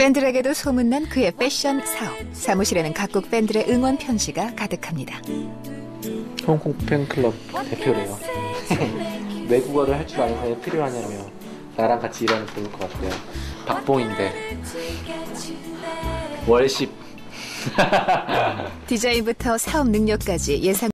팬들에게도 소문난 그의 패션 사업. 사무실에는 각국 팬들의 응원 편지가 가득합니다. 홍콩 팬클럽 대표래요. 외국어를 할 줄 아는 사람이 필요하냐며 나랑 같이 일하면 좋을 것 같아요. 박봉인데 월십. 디자인부터 사업 능력까지 예상